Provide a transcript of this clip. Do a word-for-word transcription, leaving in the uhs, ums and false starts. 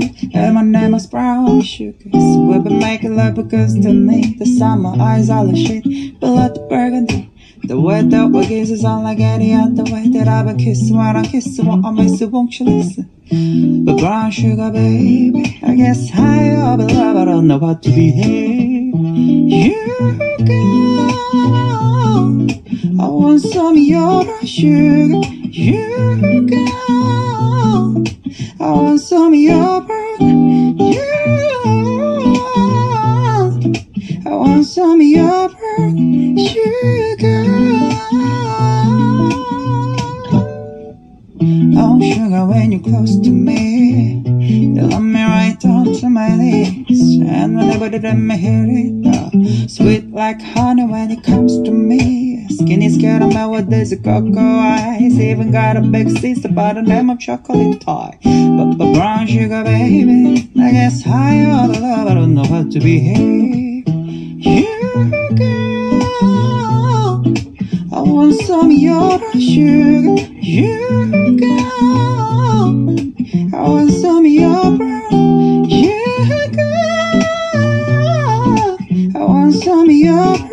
and my name is brown sugar. So we've been making love because to me the summer eyes all the shit, blood burgundy. The way that we kiss is unlike any other way that I've been kissing. When I'm kissing, what I miss, so won't you listen? But brown sugar, baby, I guess high up in love, I don't know how to behave. You go, I want some of your brown sugar. You go, I want some of your brown. You, I want some of your brown sugar. Oh sugar, when you're close to me, you love me right down to my knees. And whenever let me hear it, oh, sweet like honey when it comes to me. Skinny scared of my what there's a cocoa eyes. Even got a big sister by the name of chocolate toy. But, but brown sugar, baby, I guess high up love, I don't know how to behave. You go, I want some of your brown sugar. You go, I want some of your brown. You go, I want some of your brown.